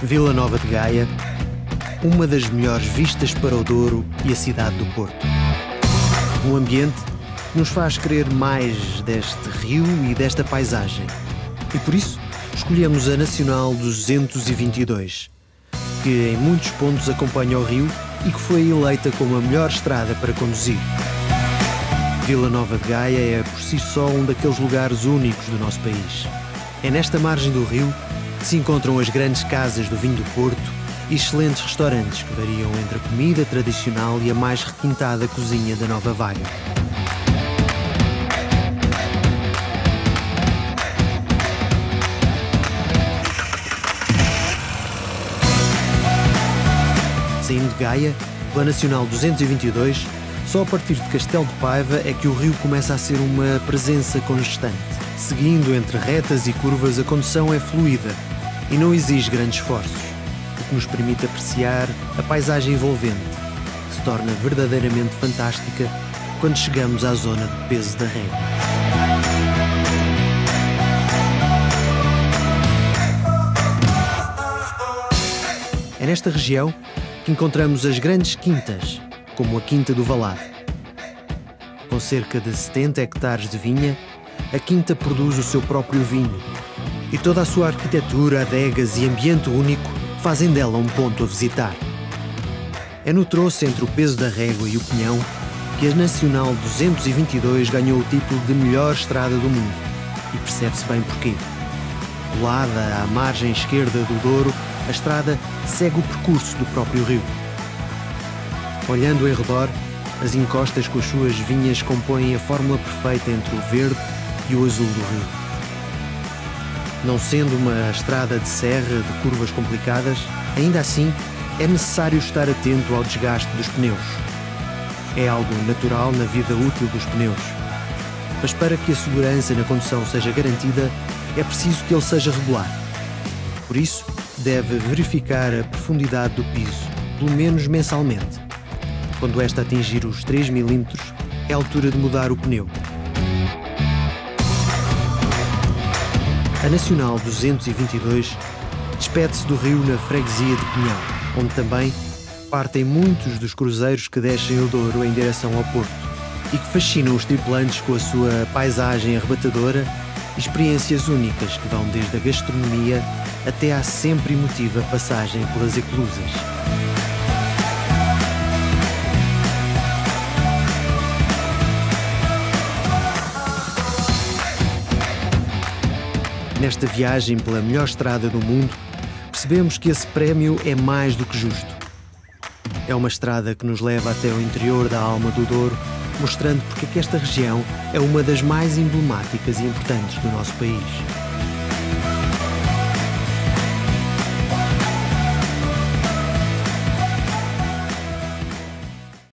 Vila Nova de Gaia, uma das melhores vistas para o Douro e a cidade do Porto. Um ambiente que nos faz querer mais deste rio e desta paisagem. E por isso escolhemos a Nacional 222, que em muitos pontos acompanha o rio e que foi eleita como a melhor estrada para conduzir. Vila Nova de Gaia é por si só um daqueles lugares únicos do nosso país. É nesta margem do rio que se encontram as grandes casas do vinho do Porto e excelentes restaurantes que variam entre a comida tradicional e a mais requintada cozinha da Nova Vaga. Saindo de Gaia, pela Nacional 222, só a partir de Castelo de Paiva é que o rio começa a ser uma presença constante. Seguindo entre retas e curvas, a condução é fluida e não exige grandes esforços, o que nos permite apreciar a paisagem envolvente, que se torna verdadeiramente fantástica quando chegamos à zona de peso da régua. É nesta região que encontramos as grandes quintas, como a Quinta do Valado. Com cerca de 70 hectares de vinha, a quinta produz o seu próprio vinho e toda a sua arquitetura, adegas e ambiente único fazem dela um ponto a visitar. É no troço entre o peso da régua e o pinhão que a Nacional 222 ganhou o título de melhor estrada do mundo, e percebe-se bem porquê. Colada à margem esquerda do Douro, a estrada segue o percurso do próprio rio. Olhando em redor, as encostas com as suas vinhas compõem a fórmula perfeita entre o verde e o azul do rio. Não sendo uma estrada de serra de curvas complicadas, ainda assim é necessário estar atento ao desgaste dos pneus. É algo natural na vida útil dos pneus. Mas para que a segurança na condução seja garantida, é preciso que ele seja regular. Por isso, deve verificar a profundidade do piso, pelo menos mensalmente. Quando esta atingir os 3 mm, é a altura de mudar o pneu. A Nacional 222 despede-se do rio na freguesia de Pinhão, onde também partem muitos dos cruzeiros que descem o Douro em direção ao Porto e que fascinam os tripulantes com a sua paisagem arrebatadora e experiências únicas que vão desde a gastronomia até à sempre emotiva passagem pelas eclusas. Nesta viagem pela melhor estrada do mundo, percebemos que esse prémio é mais do que justo. É uma estrada que nos leva até o interior da alma do Douro, mostrando porque é que esta região é uma das mais emblemáticas e importantes do nosso país.